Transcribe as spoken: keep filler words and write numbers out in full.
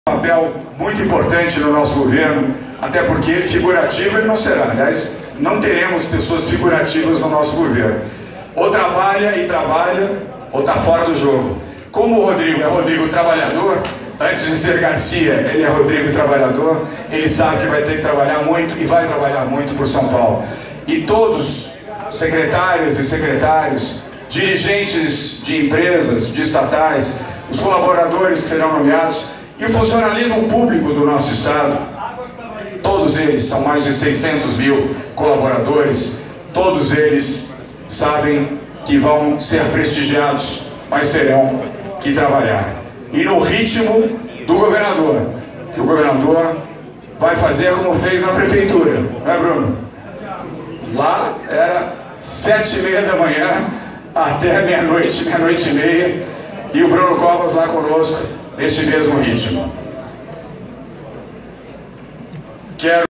Um papel muito importante no nosso governo, até porque figurativo ele não será. Aliás, não teremos pessoas figurativas no nosso governo. Ou trabalha e trabalha, ou está fora do jogo. Como o Rodrigo é Rodrigo trabalhador, antes de ser Garcia, ele é Rodrigo trabalhador, ele sabe que vai ter que trabalhar muito e vai trabalhar muito por São Paulo. E todos, secretárias e secretários, dirigentes de empresas, de estatais, os colaboradores que serão nomeados, e o funcionalismo público do nosso Estado, todos eles, são mais de seiscentos mil colaboradores, todos eles sabem que vão ser prestigiados, mas terão que trabalhar. E no ritmo do governador, que o governador vai fazer como fez na prefeitura, não é, Bruno? Lá era sete e meia da manhã até meia-noite, meia-noite e meia, e o Bruno Covas lá conosco, neste mesmo ritmo. Quero